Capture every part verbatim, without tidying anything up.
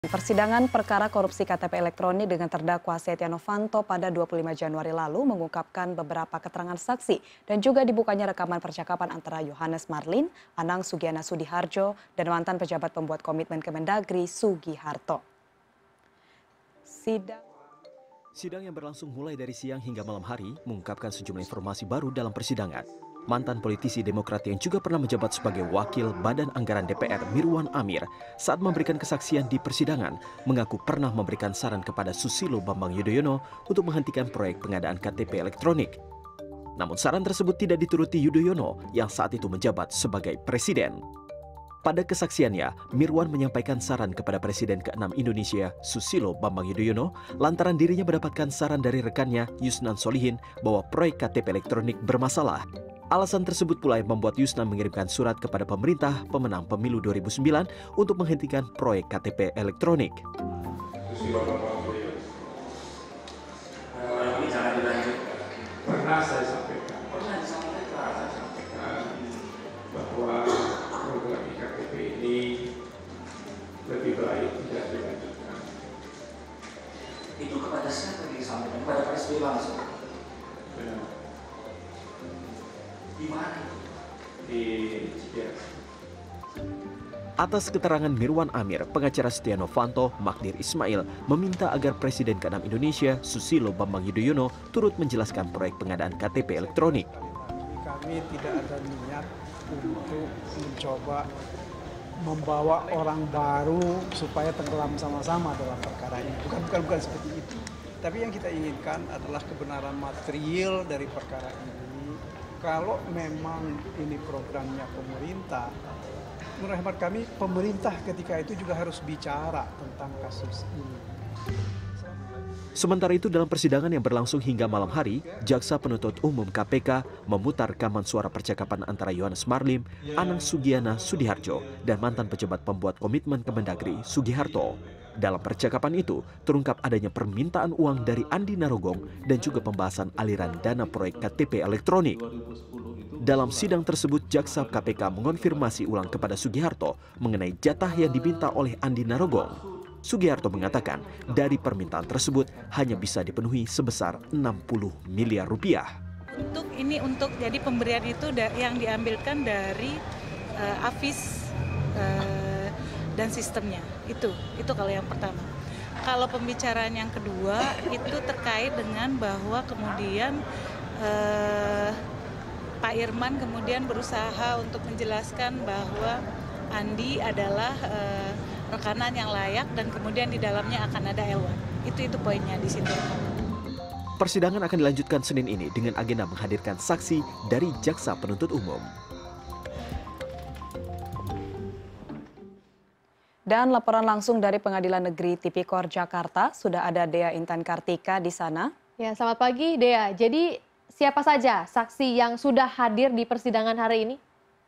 Persidangan perkara korupsi K T P elektronik dengan terdakwa Setia Novanto pada dua puluh lima Januari lalu mengungkapkan beberapa keterangan saksi dan juga dibukanya rekaman percakapan antara Yohanes Marlim, Anang Sugiana Sudiharjo, dan mantan pejabat pembuat komitmen Kemendagri Sugiharto. Sidang Sidang yang berlangsung mulai dari siang hingga malam hari mengungkapkan sejumlah informasi baru dalam persidangan. Mantan politisi Demokrat yang juga pernah menjabat sebagai Wakil Badan Anggaran D P R Mirwan Amir saat memberikan kesaksian di persidangan mengaku pernah memberikan saran kepada Susilo Bambang Yudhoyono untuk menghentikan proyek pengadaan K T P elektronik. Namun saran tersebut tidak dituruti Yudhoyono yang saat itu menjabat sebagai presiden. Pada kesaksiannya, Mirwan menyampaikan saran kepada Presiden keenam Indonesia, Susilo Bambang Yudhoyono, lantaran dirinya mendapatkan saran dari rekannya, Yusnan Solihin, bahwa proyek K T P elektronik bermasalah. Alasan tersebut pula yang membuat Yusnan mengirimkan surat kepada pemerintah pemenang pemilu dua ribu sembilan untuk menghentikan proyek K T P elektronik. Pernah saya sampaikan, pernah disampaikan, saya sampaikan bahwa program I K T P ini lebih baik tidak dilanjutkan. Itu kepada siapa yang disampaikan? Kepada Pak S B Y langsung? Benar. Di mana? Di Cibias. Atas keterangan Mirwan Amir, pengacara Setia Novanto, Magdir Ismail, meminta agar Presiden keenam Indonesia, Susilo Bambang Yudhoyono, turut menjelaskan proyek pengadaan K T P elektronik. Kami tidak ada niat untuk mencoba membawa orang baru supaya tenggelam sama-sama dalam perkara ini. Bukan, bukan, bukan seperti itu. Tapi yang kita inginkan adalah kebenaran material dari perkara ini. Kalau memang ini programnya pemerintah, menurut hemat kami pemerintah ketika itu juga harus bicara tentang kasus ini. Sementara itu dalam persidangan yang berlangsung hingga malam hari, Jaksa Penuntut Umum K P K memutar rekaman suara percakapan antara Yohanes Marlim, Anang Sugiana Sudiharjo, dan mantan pejabat pembuat komitmen Kemendagri Sugiharto. Dalam percakapan itu, terungkap adanya permintaan uang dari Andi Narogong dan juga pembahasan aliran dana proyek K T P elektronik. Dalam sidang tersebut, Jaksa K P K mengonfirmasi ulang kepada Sugiharto mengenai jatah yang diminta oleh Andi Narogong. Sugiharto mengatakan dari permintaan tersebut hanya bisa dipenuhi sebesar enam puluh miliar rupiah. Untuk ini untuk jadi pemberian itu yang diambilkan dari uh, Afis uh, dan sistemnya itu itu kalau yang pertama. Kalau pembicaraan yang kedua itu terkait dengan bahwa kemudian uh, Pak Irman kemudian berusaha untuk menjelaskan bahwa Andi adalah uh, rekanan yang layak dan kemudian di dalamnya akan ada L satu. Itu itu poinnya di situ. Persidangan akan dilanjutkan Senin ini dengan agenda menghadirkan saksi dari Jaksa Penuntut Umum. Dan laporan langsung dari Pengadilan Negeri Tipikor Jakarta, sudah ada Dea Intan Kartika di sana. Ya, selamat pagi Dea. Jadi siapa saja saksi yang sudah hadir di persidangan hari ini?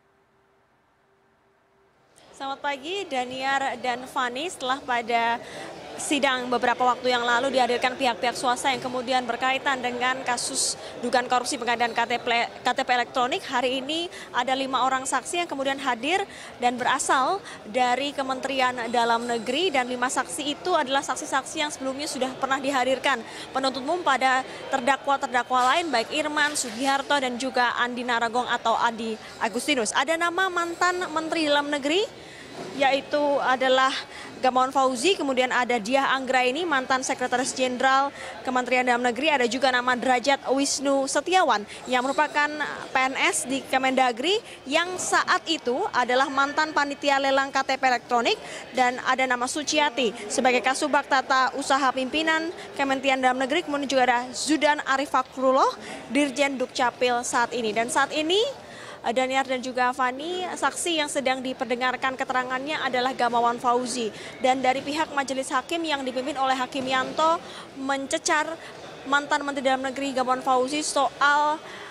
Selamat pagi Daniar dan Fani. Setelah pada sidang beberapa waktu yang lalu dihadirkan pihak-pihak swasta yang kemudian berkaitan dengan kasus dugaan korupsi pengadaan K T P, K T P elektronik, hari ini ada lima orang saksi yang kemudian hadir dan berasal dari Kementerian Dalam Negeri, dan lima saksi itu adalah saksi-saksi yang sebelumnya sudah pernah dihadirkan penuntut umum pada terdakwa-terdakwa lain baik Irman, Sugiharto, dan juga Andi Narogong atau Adi Agustinus. Ada nama mantan Menteri Dalam Negeri yaitu adalah Gamawan Fauzi, kemudian ada Diah Anggraini, mantan Sekretaris Jenderal Kementerian Dalam Negeri, ada juga nama Derajat Wisnu Setiawan yang merupakan P N S di Kemendagri yang saat itu adalah mantan panitia lelang K T P elektronik, dan ada nama Suciati sebagai Kasubag Tata Usaha Pimpinan Kementerian Dalam Negeri, kemudian juga ada Zudan Arif Fakrullah, Dirjen Dukcapil saat ini. Dan saat ini Daniar dan juga Fani, saksi yang sedang diperdengarkan keterangannya adalah Gamawan Fauzi. Dan dari pihak majelis hakim yang dipimpin oleh Hakim Yanto mencecar mantan Menteri Dalam Negeri Gamawan Fauzi soal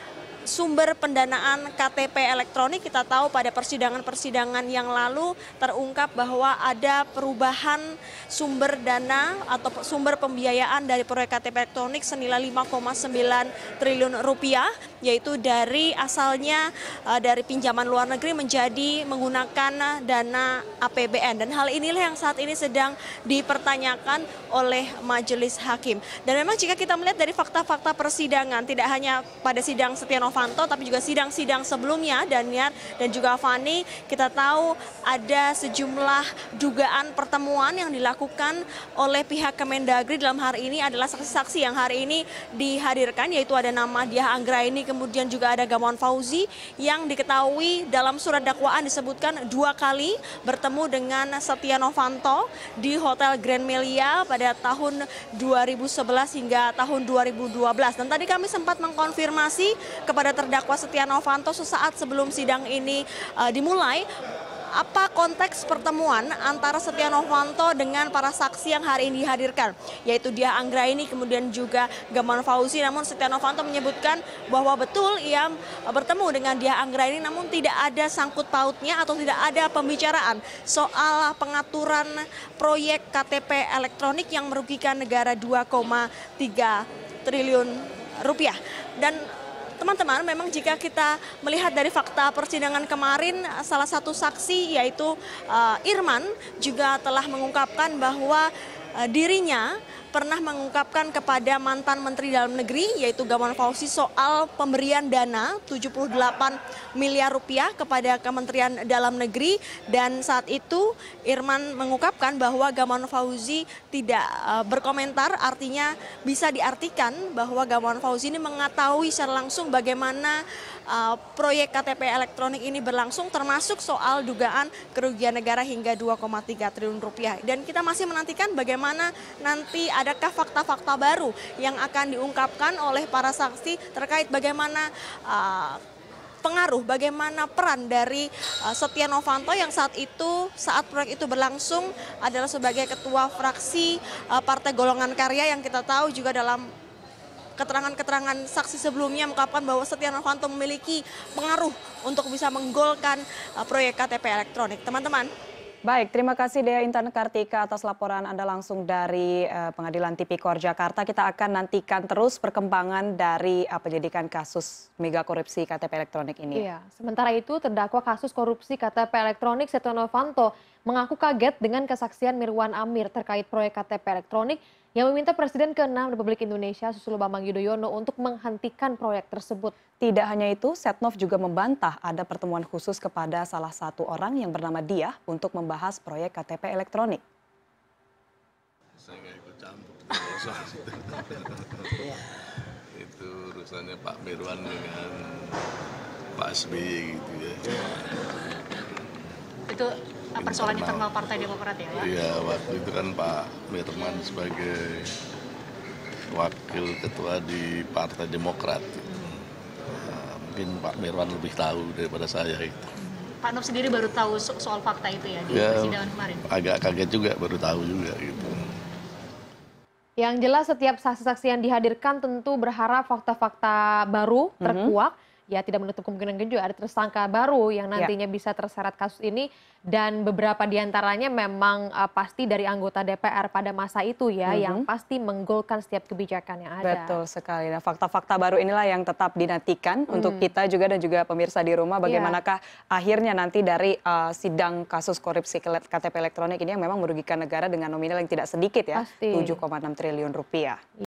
sumber pendanaan K T P elektronik. Kita tahu pada persidangan-persidangan yang lalu terungkap bahwa ada perubahan sumber dana atau sumber pembiayaan dari proyek K T P elektronik senilai lima koma sembilan triliun rupiah, yaitu dari asalnya uh, dari pinjaman luar negeri menjadi menggunakan dana A P B N. Dan hal inilah yang saat ini sedang dipertanyakan oleh majelis hakim. Dan memang jika kita melihat dari fakta-fakta persidangan, tidak hanya pada sidang Setia Novanto, tapi juga sidang-sidang sebelumnya, Daniar dan juga Fani, kita tahu ada sejumlah dugaan pertemuan yang dilakukan oleh pihak Kemendagri. Dalam hari ini adalah saksi-saksi yang hari ini dihadirkan, yaitu ada nama Diah Anggraini, kemudian juga ada Gamawan Fauzi, yang diketahui dalam surat dakwaan disebutkan dua kali bertemu dengan Setia Novanto di Hotel Grand Melia pada tahun dua ribu sebelas hingga tahun dua ribu dua belas. Dan tadi kami sempat mengkonfirmasi kepada terdakwa Setia Novanto sesaat sebelum sidang ini uh, dimulai, apa konteks pertemuan antara Setia Novanto dengan para saksi yang hari ini dihadirkan, yaitu Diah Anggraini kemudian juga Gamawan Fauzi. Namun Setia Novanto menyebutkan bahwa betul ia bertemu dengan Diah Anggraini, namun tidak ada sangkut pautnya atau tidak ada pembicaraan soal pengaturan proyek K T P elektronik yang merugikan negara dua koma tiga triliun rupiah. Dan teman-teman, memang jika kita melihat dari fakta persidangan kemarin, salah satu saksi yaitu uh, Irman juga telah mengungkapkan bahwa uh, dirinya pernah mengungkapkan kepada mantan Menteri Dalam Negeri yaitu Gamawan Fauzi soal pemberian dana tujuh puluh delapan miliar rupiah kepada Kementerian Dalam Negeri, dan saat itu Irman mengungkapkan bahwa Gamawan Fauzi tidak uh, berkomentar. Artinya bisa diartikan bahwa Gamawan Fauzi ini mengetahui secara langsung bagaimana uh, proyek K T P elektronik ini berlangsung, termasuk soal dugaan kerugian negara hingga dua koma tiga triliun rupiah. Dan kita masih menantikan bagaimana nanti adakah fakta-fakta baru yang akan diungkapkan oleh para saksi terkait bagaimana uh, pengaruh, bagaimana peran dari uh, Setia Novanto yang saat itu, saat proyek itu berlangsung adalah sebagai ketua fraksi uh, Partai Golongan Karya, yang kita tahu juga dalam keterangan-keterangan saksi sebelumnya mengungkapkan bahwa Setia Novanto memiliki pengaruh untuk bisa menggolkan uh, proyek K T P elektronik. Teman-teman. Baik, terima kasih Dea Intan Kartika atas laporan Anda langsung dari uh, Pengadilan Tipikor Jakarta. Kita akan nantikan terus perkembangan dari uh, penyidikan kasus mega korupsi K T P elektronik ini. Iya, sementara itu terdakwa kasus korupsi K T P elektronik Setia Novanto mengaku kaget dengan kesaksian Mirwan Amir terkait proyek K T P elektronik yang meminta Presiden keenam Republik Indonesia Susilo Bambang Yudhoyono untuk menghentikan proyek tersebut. Tidak hanya itu, Setnov juga membantah ada pertemuan khusus kepada salah satu orang yang bernama Diah untuk membahas proyek K T P elektronik. Saya nggak ikut campur soal itu. Itu urusannya Pak Mirwan dengan Pak S B Y gitu ya. Itu persoalan internal Partai Demokrat ya? Iya, waktu itu kan Pak Mirwan sebagai wakil ketua di Partai Demokrat. Nah, mungkin Pak Mirwan lebih tahu daripada saya itu. Pak Nov sendiri baru tahu so soal fakta itu ya di ya, persidangan kemarin? Agak kaget juga, baru tahu juga gitu. Yang jelas setiap saksi-saksi yang dihadirkan tentu berharap fakta-fakta baru terkuak. Mm-hmm. Ya, tidak menutup kemungkinan juga ada tersangka baru yang nantinya ya. bisa terseret kasus ini, dan beberapa diantaranya memang uh, pasti dari anggota D P R pada masa itu ya, mm-hmm. yang pasti menggolkan setiap kebijakan yang ada. Betul sekali. Nah, fakta-fakta baru inilah yang tetap dinantikan mm. untuk kita juga dan juga pemirsa di rumah. Bagaimanakah yeah. akhirnya nanti dari uh, sidang kasus korupsi K T P elektronik ini yang memang merugikan negara dengan nominal yang tidak sedikit ya, tujuh koma enam triliun rupiah.